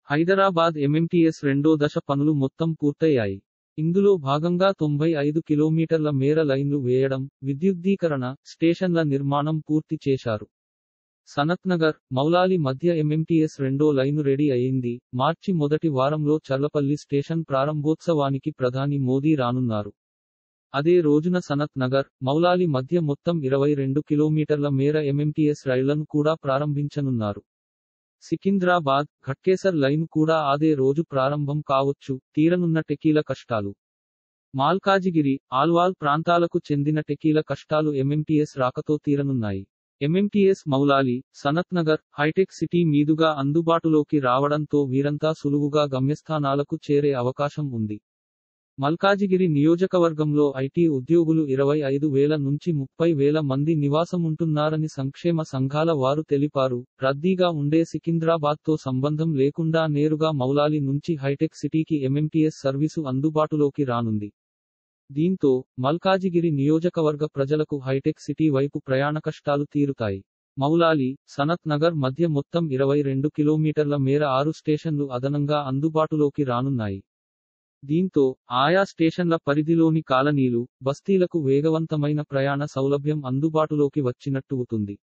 Hyderabad MMTS రెండో దశ పనులు మొత్తం పూర్తయ్యాయి. ఇందులో భాగంగా 95 కిలోమీటర్ల మేర లైన్లు వేయడం, విద్యుద్దీకరణ, స్టేషన్ల నిర్మాణం పూర్తి చేశారు. సనత్నగర్, మౌలాలి మధ్య ఎంఎంటీఎస్ రెండో లైను రెడీ అయింది. మార్చి మొదటి వారంలో చర్లపల్లి స్టేషన్ ప్రారంభోత్సవానికి ప్రధాని మోదీ రానున్నారు. అదే రోజున సనత్ నగర్, మౌలాలి మధ్య మొత్తం 22 కిలోమీటర్ల మేర ఎంఎంటీఎస్ రైళ్లను కూడా ప్రారంభించనున్నారు. సికింద్రాబాద్, ఘట్కేసర్ లైను కూడా అదే రోజు ప్రారంభం కావచ్చు. తీరనున్న టెకీల కష్టాలు. మాల్కాజిగిరి, ఆల్వాల్ ప్రాంతాలకు చెందిన టెకీల కష్టాలు ఎంఎంటీఎస్ రాకతో తీరనున్నాయి. MMTS Moulali, Sanathnagar, Hitech City మీదుగా అందుబాటులోకి రావడంతో వీరంతా సులువుగా గమ్యస్థానాలకు చేరే అవకాశం ఉంది. మల్కాజిగిరి నియోజకవర్గంలో ఐటీ ఉద్యోగులు 25,000 నుంచి 30,000 మంది నివాసముంటున్నారని సంక్షేమ సంఘాల వారు తెలిపారు. రద్దీగా ఉండే సికింద్రాబాద్తో సంబంధం లేకుండా నేరుగా మౌలాలి నుంచి హైటెక్ సిటీకి ఎంఎంటీఎస్ సర్వీసు అందుబాటులోకి రానుంది. దీంతో మల్కాజిగిరి నియోజకవర్గ ప్రజలకు హైటెక్ సిటీ వైపు ప్రయాణ కష్టాలు తీరుతాయి. మౌలాలి, సనత్ నగర్ మధ్య మొత్తం 22 కిలోమీటర్ల మేర 6 స్టేషన్లు అదనంగా అందుబాటులోకి రానున్నాయి. దీంతో ఆయా స్టేషన్ల పరిధిలోని కాలనీలు, బస్తీలకు వేగవంతమైన ప్రయాణ సౌలభ్యం అందుబాటులోకి వచ్చినట్టువుతుంది.